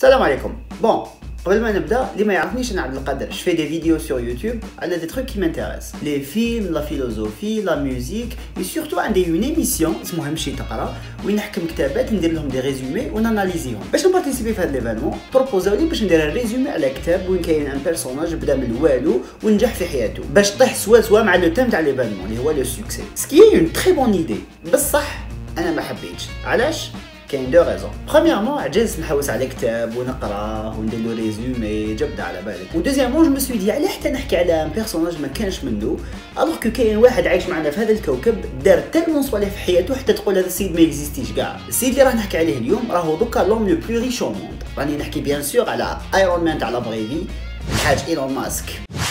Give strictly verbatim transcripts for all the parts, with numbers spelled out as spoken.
السلام عليكم. بون قبل ما نبدا اللي ما يعرفنيش انا عبد القادر جو في دي فيديو سور يوتيوب على دي تروك كي مانتيريس لي فيلم لا فيلوزوفي لا ميوزيك اي سورتو عندي اون ايميسيون اسمها مشي تقرا وين نحكم كتابات ندير لهم دي ريزومي وناناليزيهم. باش نبارتيسيبي في هذا ليفينمون بروبوزاو لي باش ندير ريزومي على كتاب وين كاين ان بيرسوناج بدا من الوالو ونجح في حياته باش طيح سوا سوا مع لو تيم تاع ليفينمون اللي هو لو سوكسي سكي اون تري بون ايدي. بصح انا ما حبيتش. علاش؟ كاين دو ريزون. برومييرمون عجزت نحوس على كتاب ونقراه وندير له ريزومي جبده على بالك. ودوزيامون جو مو سوي دي علاه حتى نحكي على ان بيرسوناج ما كانش منه الوغ كو كاين واحد عايش معنا في هذا الكوكب دار تالمون صوالح في حياته حتى تقول هذا السيد ما اكزيستيش كاع. السيد اللي راه نحكي عليه اليوم راهو دوكا لوم لو بلو ريش او موند. راني نحكي بيان سور على ايرون مان تاع لا بريفي الحاج ايلون ماسك.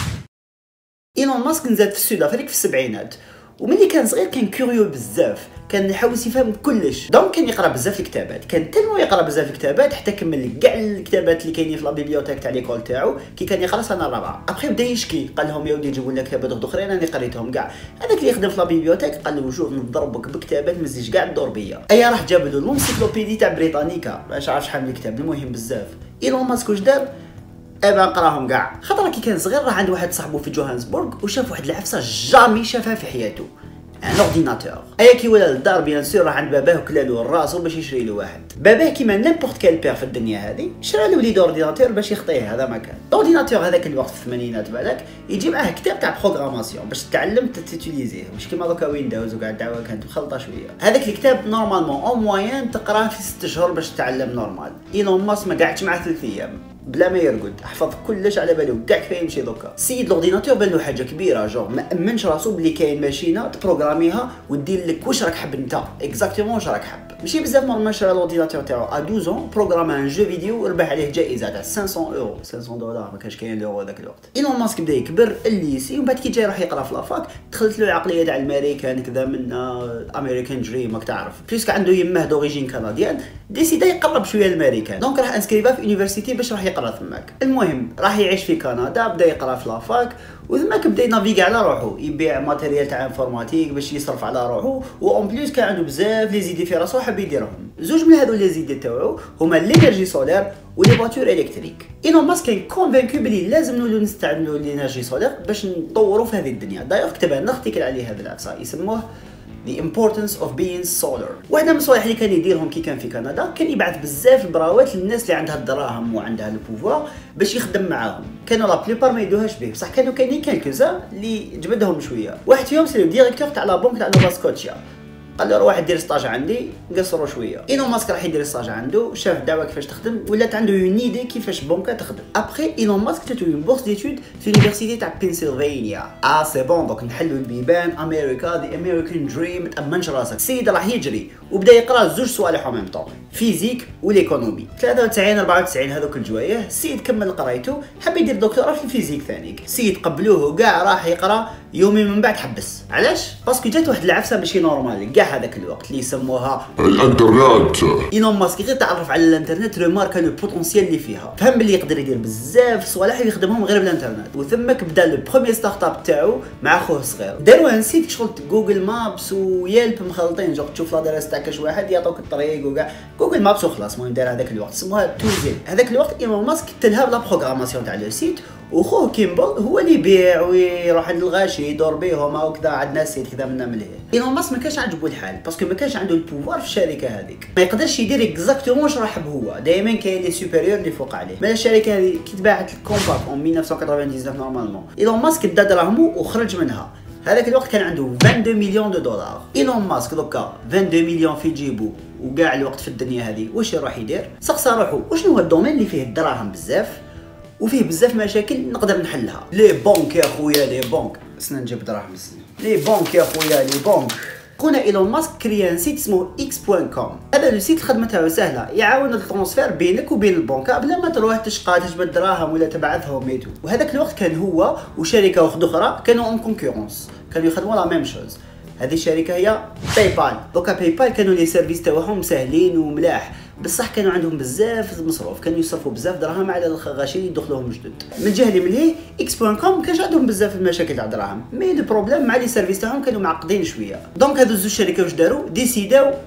ايلون ماسك نزل في السود افريك في السبعينات وملي كان صغير كان كوريو بزاف، كان يحاول يفهم كلش. دونك كان يقرا بزاف الكتابات، كان تلمو يقرا بزاف الكتابات حتى كمل كاع الكتابات اللي كاينين في لا بيبليوتيك تاع ليكول تاعو كي كان يقرا سنه الرابعه. ابخي بدا يشكي قال لهم يا ودي جيبوا لنا كتابات اخرين انا قريتهم كاع. هذاك اللي يخدم في لا بيبليوتيك قال له شوف نضربك بكتابات ما تزيدش كاع تدور بيا. ايا راح جاب له لونسيكلوبيدي تاع بريطانيكا باش عارف شحال من الكتاب المهم بزاف. ايلون ماسك واش دار؟ ابا نقراهم كاع. خاطر كي كان صغير راح عند واحد صاحبه في جوهانسبورغ وشاف واحد العفسه جامي شافها في حياته، ان اورديناتور. ايا كي ولا للدار بيان سور راح عند باباه وكلالو راسو باش يشري له واحد. باباه كيما نيمبورت كال بير في الدنيا هذه شرا له وليد اورديناتور باش يخطيه. هذا ما كان الاورديناتور هذاك الوقت في الثمانينات بالك يجي معاه كتاب تاع بروغراماسيون باش تتعلم تيتيليزيه، مش كيما دوكا ويندوز وكاع الدعوه كانت مخلطه شويه. هذاك الكتاب نورمالمون او موين تقراه في ست شهور باش تتعلم نورمال. ايلون ماسك ما قعدش معاه ثلاث ايام بلا ما يرقد، حفظ كلش على بالو كاع كيف يمشي دوكا. السيد الاورديناتور بان له حاجه كبيره جور ما امنش راسو بلي كاين ماشينه تبروغراميها ودير لك واش راك حاب انت اكزاكتومون واش راك حاب. ماشي بزاف نورمال شرا الاورديناتور تاعو ا اثناش ans بروغرام ان جو فيديو وربح عليه جائزه تاع خمسمية اورو خمسمية دولار ما كانش كاين لورو ذاك الوقت. ايلون ماسك بدا يكبر الليسي ومن بعد كي جاي راح يقرا في لافاك دخلت له العقليه تاع الامريكان كذا من امريكان دريم راك تعرف بليسك عنده يمه دوريجين كنديان ديسيدا يقرب شويه الامريكان دونك راح انسكريفا في يونيفرسيتي باش راح يقرا ثماك. المهم راح يعيش في كندا بدا يقرا في لافاك وثماك بدا ينافيغي على روحو يبيع ماتيريال تاع انفورماتيك باش يصرف على روحو وأون بليس كان عنده بزاف لي زيدي في راسو حاب يديرهم. زوج من هذو لي زيدي تاعو هما لينيرجي سولير ولي فواتور الكتريك. ايلون ماسك كان كونفانكو بلي لازم نولو نستعملوا لينيرجي سولير باش نطوروا في هذه الدنيا. دايوغ كتب لنا ارتيكل عليه هذا العفسه يسموه The importance of being solar. واحدة من الصوالح اللي كان يديرهم كي كان في كندا كان يبعث بزاف البراوات للناس اللي عندها الدراهم وعندها البوفوار باش يخدم معاهم. كانوا لا بليبار ما يدوهاش به بصح كانوا كاينين كالكوزا اللي جبدهم شويه. واحد فيهم سي لو ديريكتور تاع لا بنك تاع نوفا سكوتشيا قال له روح دير ستاج عندي قصروا شويه. ايلون ماسك راح يدير ستاج عنده شاف الدعوه كيفاش تخدم ولات عنده اون ايدي كيفاش بنكه تخدم. ابخي ايلون ماسك تاتو اون بورس ديتود في لونيفرسيتي تاع بنسلفانيا. اه سي بون دونك نحلوا البيبان امريكا ذا امريكان دريم تامنش راسك. السيد راح يجري وبدا يقرا زوج صوالح او ميم طون فيزيك وليكونومي ثلاثة وتسعين أربعة وتسعين هذوك الجوايه. السيد كمل قرايته حب يدير دكتوراه في الفيزيك ثاني. السيد قبلوه وكاع راح يقرا يومين من بعد حبس. علاش؟ باسكو جات واحد العفسه ماشي نورمال كاع هذاك الوقت اللي يسموها الانترنت. ايلون ماسك غير تعرف على الانترنت ريماركا لو بوتونسيال اللي فيها، فهم بلي يقدر يدير بزاف صوالح يخدمهم غير بالانترنت. وثمك بدا لو بروميير ستارت اب تاعو مع خوه الصغير. داروا ان سيت شغل جوجل مابس ويلب مخلطين جو تشوف لادريس تاع كاش واحد يعطوك الطريق وكاع جوجل مابس وخلاص. المهم دار هذاك الوقت سموها توزيل. هذاك الوقت ايلون ماسك تلها بلا بروغراماسيون تاع لو سيت وخوه كيمبل هو اللي يبيع ويروح عند الغاشي يدور بيهم وكذا. عندنا سيت كذا منا مليه. ايلون ماسك ما كانش عاجبو الحال باسكو ما كانش عنده البوفوار في الشركه هذيك، ما يقدرش يدير اكزاكتومون واش راح هو. دائما كاين لي سوبيريور اللي فوق عليه. من الشركه هذه كي تباعت الكومباك في ألف وتسعمية وتسعة وتسعين نورمالمون ايلون ماسك دا دراهمو وخرج منها. هذاك الوقت كان عنده اثنين وعشرين مليون دولار. ايلون ماسك دوكا اثنين وعشرين مليون في جيبو وكاع الوقت في الدنيا هذه واش يروح يدير؟ سقسى روحو وشنو هو الدومين اللي فيه الدراهم بزاف وفيه بزاف مشاكل نقدر نحلها. لي بونك يا خويا لي بونك سنا نجيب دراهم السنه. لي بونك يا خويا لي بونك. خونا ايلون ماسك كريا سيت اسمه اكس بوان كوم. هذا لو سيت الخدمه تاعو سهله يعاون الترونسفير بينك وبين البنكه بلا ما تروح تشقى تجبد دراهم ولا تبعثهم ميتو. وهذاك الوقت كان هو وشركه واحده اخرى كانوا اون كونكورونس كانوا يخدموا لا ميم شوز. هذه الشركه هي باي بال. دوكا باي بال كانوا لي سيرفيس تاعهم ساهلين وملاح بصح كانوا عندهم بزاف مصروف كانوا يصرفوا بزاف دراهم على الغاشي اللي يدخلوهم جدد. من الجهه اللي ملي اكس بوان كوم ما كانش عندهم بزاف المشاكل تاع دراهم مي لو بروبليم مع لي سيرفيس تاعهم كانوا معقدين شويه. دونك هذو زوج شركات واش داروا ديسيداو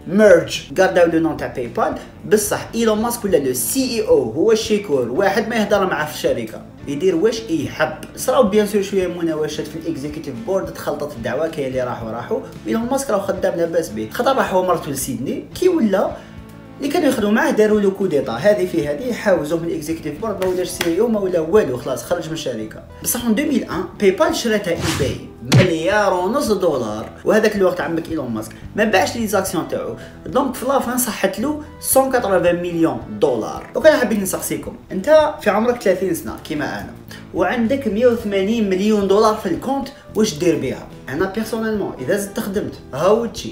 ميرج قرداو لو نون تاع باي بال. بصح ايلون ماسك ولا لو سي اي او هو الشيكور، واحد ما يهضر معاه في الشركه، يدير واش يحب. صراو بيان سور شويه مناوشات في الاكزيكتيف بورد، تخلطت الدعوه، كاين اللي راحوا راحوا ايلون ماسك راه خدام لاباس به. خطر راح هو مرته لسيدني كي ولا اللي كانوا يخدموا معاه داروا له كوديطا، هذه في هذه حاوزوه من الاكزيكتيف بورد، ما ولاش سي او ما ولا والو، خلاص خرج من الشركه. بصح في ألفين وواحد باي بال شراتها اي باي مليار ونص دولار، وهذاك الوقت عمك ايلون ماسك ما باعش لي زاكسيون تاعو، دونك في لافان صحت له مية وثمانين مليون دولار. وكان حابين نسقسيكم، انت في عمرك ثلاثين سنه كيما انا وعندك مية وثمانين مليون دولار في الكونت، واش دير بها؟ انا بيرسونيلمون اذا زدت خدمت هاوتشي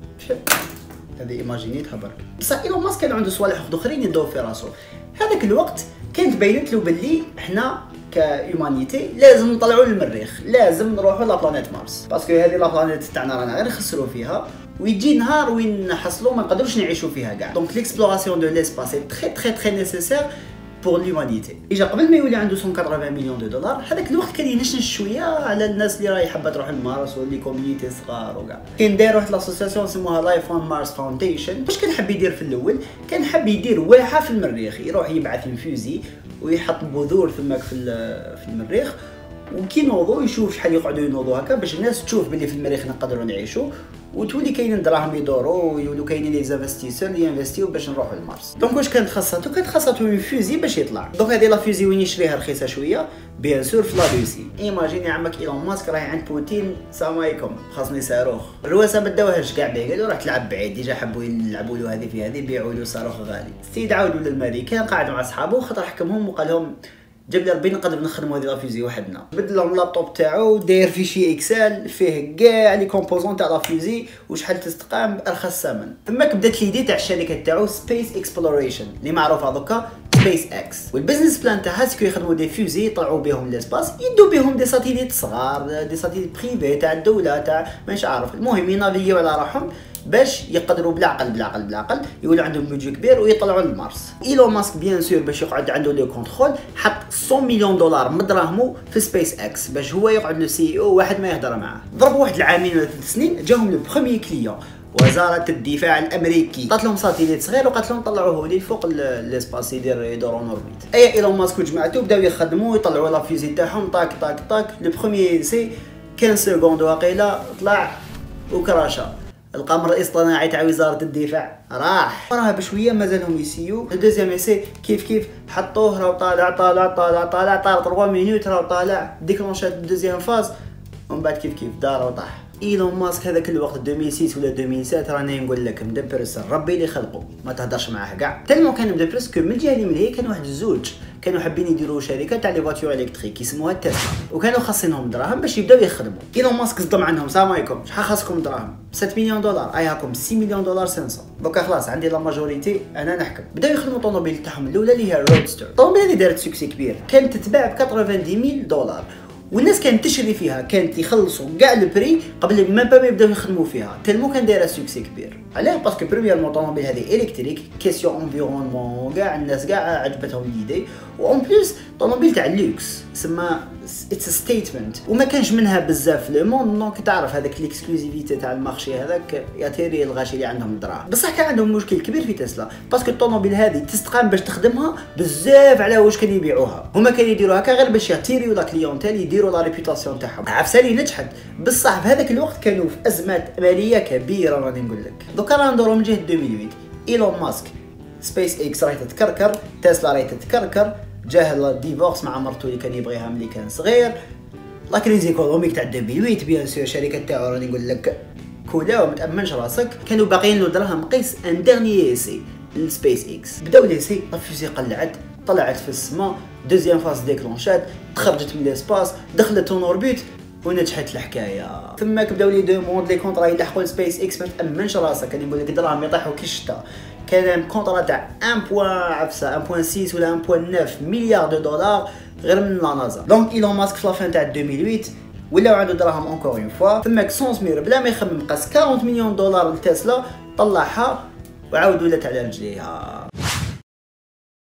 هذه ايماجينيتها برك. بصح ايلون ماسك كان عنده صوالح اخرين يدور في راسو. هذاك الوقت كانت باينت له باللي احنا كهيومانيتي لازم نطلعوا للمريخ، لازم نروحوا لبلانيت مارس، باسكو هذه لابلانيت تاعنا رانا غير نخسروا فيها، ويجي نهار وين نحصلوا ما نقدروش نعيشوا فيها كاع. دونك ليكسبلوراسيون دو ليسباس سي تري تري تري نيسيسير بور ليومانيتي. اجا قبل ما يولي عنده مية وثمانين مليون دو دولار، هذاك الوقت كان ينشنش شويه على الناس اللي راهي حابه تروح لمارس واللي كوميونيتي صغار وكاع. كاين دار واحد لاسوسياسيون سموها لايف اون مارس فاونديشن. واش كان حاب يدير في الاول؟ كان حاب يدير واحه في المريخ، يروح يبعث الفوزي ويحط بذور ثماك في في المريخ، وكي نوضو يشوف شحال يقعدوا ينوضوا هكا باش الناس تشوف باللي في المريخ نقدروا نعيشوا، وتولي كاينين دراهم يدوروا ويولوا كاينين لي زانفستيسور اللي ينفستيو باش نروحوا لمارس. دونك واش كانت خاصته؟ كانت خاصته اون فوزي باش يطلع. دونك هذه لا فوزي وين يشريها رخيصه شويه بيان سور في لا روسي. ايماجيني عمك ايلون ماسك راهي عند بوتين، السلام عليكم خاصني صاروخ، الرواسه ما داوهاش كاع به، قالوا راح تلعب بعيد، ديجا حبوا يلعبوا له هذه في هذه، يبيعوا له صاروخ غالي. السيد عاودوا للامريكان قاعد مع اصحابه، خاطر حكمهم وقال لهم جاب لي ربي نقدر نخدموا هذه لافوزي وحدنا. بدل لهم اللابتوب تاعو داير فيشي اكسل فيه كاع لي كومبوزون تاع لافوزي وشحال تستقام بارخص ثمن. تماك بدات ليدي تاع الشركه تاعو سبيس اكسبلوريشن اللي معروفه دوكا سبيس اكس، والبيزنس بلان تاعها سكو يخدموا دي فوزي يطلعوا بهم ليسباس، يدوا بهم دي ساتيليت صغار، دي ساتيليت بريفي تاع الدوله تاع مانيش عارف، المهم ينافيو على روحهم باش يقدروا بالعقل بالعقل بالعقل يولوا عندهم بودجي كبير ويطلعوا لمارس. ايلون ماسك بيان سور باش يقعد عنده لو كونترول حط مية مليون دولار من دراهمو في سبيس اكس باش هو يقعد له سي او واحد ما يهضر معاه. ضربوا واحد العامين ولا ثلاث سنين جاهم لو بروميي كليون وزاره الدفاع الامريكي، عطات لهم ساتيليت صغير وقالت لهم طلعوه لي فوق ليسباس يدير يدور اون اوربيت. اي ايلون ماسك وجماعته بداو يخدموا يطلعوا لا فيزي تاعهم طاك طاك طاك. لو بروميي سي خمسة سكوند واقيلا طلع وكراشا. القمر الاصطناعي تاع وزاره الدفاع راح وراها بشويه مازالهم يسيو. الدوزيام اسي كيف كيف حطوه راهو طالع طالع طالع طالع طالع ثلاث مينوت راهو طالع ديكلونشات الدوزيام فاز، ومن بعد كيف كيف دار وطاح. ايلون ماسك هذاك الوقت ألفين وستة ولا ألفين وسبعة راني نقول لك مدبرس، ربي اللي خلقه ما تهدرش معاه كاع. تالمو كان مدبرس كو من الجهه اللي من هي كانوا واحد الزوج كانوا حابين يديروا شركه تاع لي فواتور الكتريك يسموها تسلا، وكانوا خاصينهم دراهم باش يبداو يخدموا. ايلون ماسك صدم عنهم السلام عليكم شحال خاصكم دراهم؟ ستة مليون دولار. اي هاكم ستة مليون دولار خمسمية. دوكا خلاص عندي لا ماجوريتي انا نحكم. بداو يخدموا الطوموبيل تاعهم الاولى اللي هي الرودستر. الطوموبيل هذه دارت سوكسي كبير، كانت تتباع ب عشرين ألف دولار والناس كانت تشري فيها، كانت يخلصوا كاع البري قبل ما با يبداو يخدموا فيها، تالمو كان دايره سوكسي كبير. علاه؟ باسكو بريميرمون طوموبيل هذه الكتريك كيسيون انفيرونمون كاع الناس كاع عجبتهم ليدي، وان بليس طوموبيل تاع اللوكس سما اتس ستيتمنت وما كانش منها بزاف في لو موند. دونك تعرف هذاك ليكسكلوزيفيتي تاع المارشي هذاك ياتيري الغاشي اللي عندهم الدراهم. بصح كان عندهم مشكل كبير في تسلا، باسكو الطوموبيل هذه تستقام باش تخدمها بزاف على واش كانوا يبيعوها. هما كانوا يديروها هكا غير باش ياتيريو لا كليونتيل يديروا لا ريبيوتاسيون تاعهم. عفسالي نجحت، بصح في هذاك الوقت كانوا في ازمات ماليه كبيره راني نقول لك. دوكا رانا ندورو من جهه ألفين وثمانية. ايلون ماسك سبيس اكس راهي تتكركر، تسلا راهي تتكركر، جاه الديفورس مع مرته اللي كان يبغيها ملي كان صغير، لا كريز ايكونوميك تاع ألفين وثمانية بيان سور الشركه تاعو راني نقول لك كولا وما تامنش راسك. كانوا باقيين له دراهم قيس ان ديرني ايسي للسبيس اكس. بداو ليسي لا فيزي قلعت طلعت في السماء، دوزيام فاز ديكلونشات، تخرجت من ليسباس، دخلت اون اوربيت ونجحت الحكايه. ثماك بداو لي دوموند لي كونطرا يلحقوا لسبيس اكس ما تامنش راسك، كان يقول لك دراهم يطيحوا كي الشتا. كان كونطرا تاع واحد فاصلة عفسه واحد فاصلة ستة ولا واحد فاصلة تسعة مليار دو دولار غير من لا نازا. دونك ايلون ماسك في لافان تاع ألفين وثمانية ولاو عنده دراهم اونكور اون فوا. ثماك سونسمير بلا ما يخمم قاس أربعين مليون دولار لتسلا، طلعها وعاود ولات على رجليها.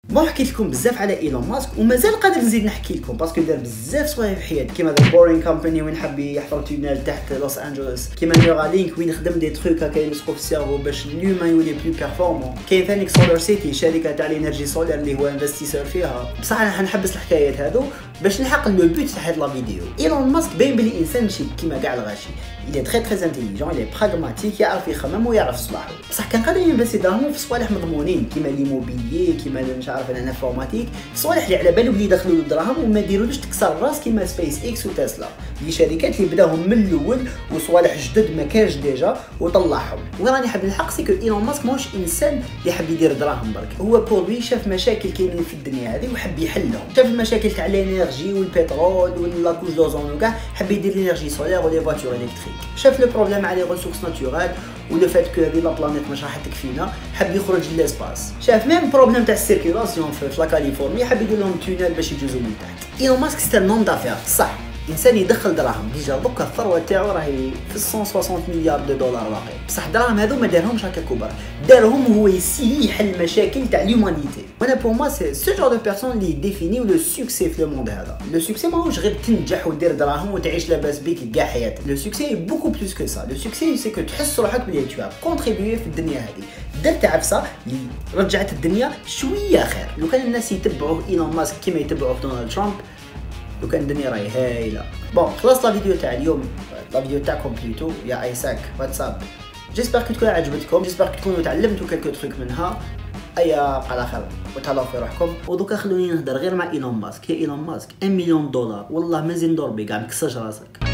بون حكيت لكم بزاف على ايلون ماسك ومازال قادر نزيد نحكي لكم باسكو دار بزاف صوالح في حياته كيما ذا بورين كومباني وين حب يحفر تونيل تحت لوس انجلوس، كيما نيورالينك وين خدم دي تروك هكا يلصقوا في السيرفو باش اليومان يولي بلو بيرفورمون. كاين ثاني سولار سيتي شركه تاع الانرجي سولار اللي هو انفستيسور فيها. بصح انا حنحبس الحكايات هذو باش نلحق لو بوت تاع هاد لا فيديو. ايلون ماسك باين بلي انسان ماشي كيما كاع الغاشي، il est très très intelligent, il est pragmatique, يعرف يخمم ويعرف صلاحه. بصح كان قادر ينفستي دراهمو في صوالح مضمونين كيما ليموبيليي كيما مش عارف انا انفورماتيك، صوالح اللي على بالو بلي يدخلوا له الدراهم وما يديرولوش تكسر الراس كيما سبيس اكس وتسلا، اللي شركات اللي بداهم من الاول وصوالح جدد ما كانش ديجا وطلعهم. وين راني حاب نلحق سي كو ايلون ماسك ماهوش انسان اللي حاب يدير دراهم برك، هو بور شاف مشاكل كاينين في الدنيا هذه وحب يحلهم، شاف المشاكل تاع الانرجي والبترول ولا كوش دوزون وكاع، حب يدير الانرجي سولير ولي فواتور الكتريك، شاف لو بروبليم على لي ريسورس ناتورال ولو فات كو هذه لا بلانيت مش راح تكفينا، حب يخرج للاسباس، شاف ميم بروبليم تاع السيركيلاسيون في لا كاليفورنيا، حب يدير لهم تونيل باش يجوزوا من تحت. ايلون ماسك سي نون دافير صح، انسان يدخل دراهم، ديجا دوكا الثروه تاعو راهي في مية وستين مليار دو دولار باقي، بصح دراهم هذو ما دارهمش هكا كبر، دارهم هو يسي يحل مشاكل تاع لومانيتي. وانا بور موا سي سو جور دو بيرسون اللي ديفينيو لو سوكسي في لو موند هذا. لو سوكسي ماهوش غير تنجح ودير دراهم وتعيش لاباس بيك كاع حياتك، لو سوكسي بوكو بلوس كو سا، لو سوكسي سي كو تحس روحك بلي تو كونتريبيي في الدنيا هذه، درت عفسه اللي رجعت الدنيا شويه خير. لو كان الناس يتبعوا ايلون ماسك كيما يتبعوا في دونالد ترامب لو كان الدنيا راهي هايله. بون خلاص لا فيديو تاع اليوم، لا فيديو تاعكم بليتو يا ايساك واتساب، جيسبر كو تكون عجبتكم، جيسبر كو تكونوا تعلمتوا كلكو تروك منها. ايا على خير وتهلاو في روحكم. ودوكا خلوني نهضر غير مع ايلون ماسك. يا ايلون ماسك واحد مليون دولار والله ما زين ندور بك، عم كسرش راسك.